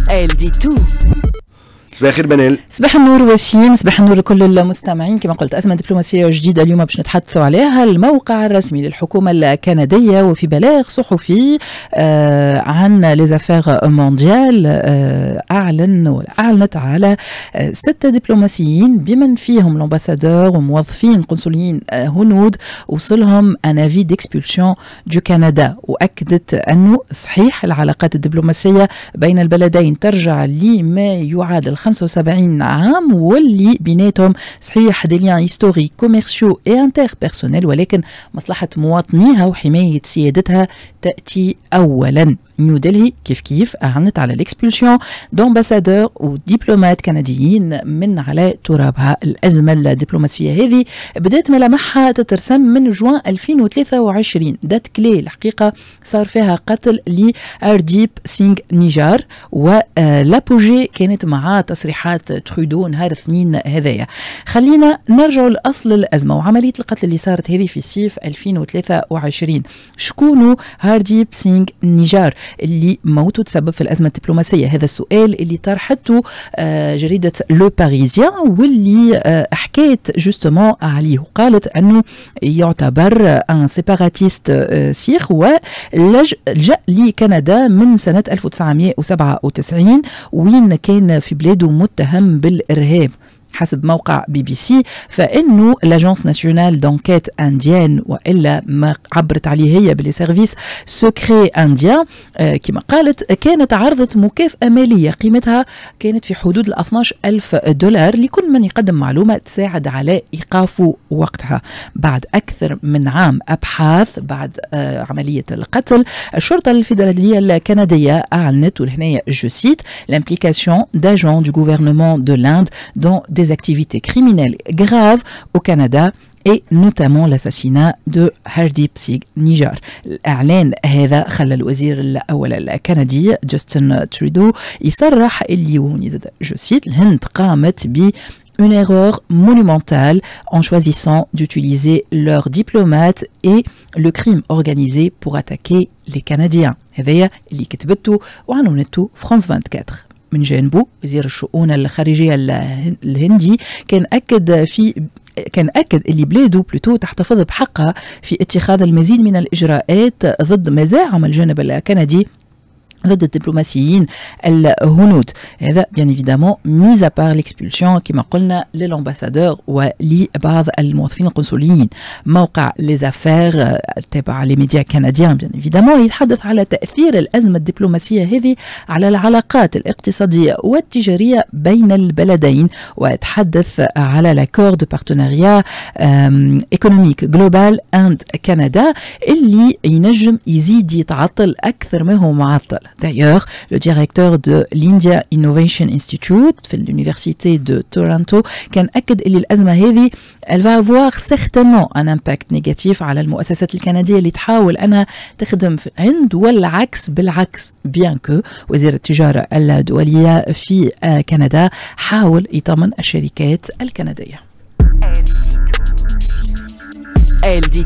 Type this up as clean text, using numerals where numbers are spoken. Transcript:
Elle dit tout. صباح الخير بنال. صباح النور وسيم، صباح النور لكل المستمعين. كما قلت أزمة دبلوماسية جديدة اليوم باش نتحدثوا عليها. الموقع الرسمي للحكومة الكندية وفي بلاغ صحفي عن ليزافير مونديال أعلنت على 6 دبلوماسيين بمن فيهم الامباسادور وموظفين قنصليين هنود وصلهم ان افي ديكسبولسيون دو كندا، واكدت انه صحيح العلاقات الدبلوماسيه بين البلدين ترجع لما يعادل 75 عام، واللي بيناتهم صحيح دي ليان هيستوريك كوميرسيو اي انتر بيرسونيل، ولكن مصلحه مواطنيها وحمايه سيادتها تاتي اولا. نيو دلهي كيف أعلنت على الإكسبولسيون دامباسادور ودبلومات كنديين من على ترابها. الأزمة الدبلوماسية هذه بدأت ملامحها تترسم من جوان 2023، دات كلي الحقيقة صار فيها قتل لهارديب سينغ نيجار، ولابوجي كانت مع تصريحات ترودو نهار الاثنين هذايا. خلينا نرجع لأصل الأزمة وعملية القتل اللي صارت هذه في صيف 2023. شكونوا هارديب سينغ نيجار اللي موته تسبب في الأزمة الدبلوماسية؟ هذا السؤال اللي طرحته جريدة لو باريزيان، واللي حكيت جوستومون عليه وقالت أنه يعتبر ان سيباراتيست سيخ، ولجأ لكندا من سنة 1997 وين كان في بلاده متهم بالإرهاب. حسب موقع بي بي سي فإنه لاجونس ناسيونال دونكيت انديان، والا ما عبرت عليه هي باللي سيرفيس سكري انديان كما قالت، كانت عرضت مكافأة مالية قيمتها كانت في حدود $12,000 لكل من يقدم معلومة تساعد على إيقافه وقتها. بعد أكثر من عام أبحاث بعد عملية القتل، الشرطة الفيدرالية الكندية أعلنت، ولهنا جو سيت l'implication d'agents du gouvernement de l'Inde dans des activités criminelles graves au Canada et notamment l'assassinat de Hardeep Singh Nijjar. الإعلان هذا خلى الوزير الأول الكندي جاستن ترودو يصرح اللي وهوني زاد جو سيت الهند قامت ب une erreur monumentale en choisissant d'utiliser leurs diplomates et le crime organisé pour attaquer les Canadiens. هذايا اللي كتبته وعنونته فرانس 24. من جانبه وزير الشؤون الخارجية الهندي كان أكد اللي بلاده بلوتو تحتفظ بحقها في اتخاذ المزيد من الإجراءات ضد مزاعم الجانب الكندي ضد الدبلوماسيين الهنود. هذا بيان ايفيدامون ميزا بار ليكسبولسيون كما قلنا للامباسادور ولبعض الموظفين القنصليين. موقع ليزافير تابع لميديا كنديان بيان ايفيدامون يتحدث على تأثير الأزمة الدبلوماسية هذه على العلاقات الاقتصادية والتجارية بين البلدين، ويتحدث على لاكور دو بارتناريا ايكونوميك جلوبال اند كندا اللي ينجم يزيد يتعطل أكثر ما هو معطل. D'ailleurs, le directeur de l'India Innovation Institute في l'université de Toronto كان أكد أن الأزمة هذه elle va avoir certainement un impact négatif على المؤسسات الكندية اللي تحاول أنها تخدم في الهند، والعكس بالعكس، bien que وزير التجارة الدولية في كندا حاول يطمن الشركات الكندية. Elle dit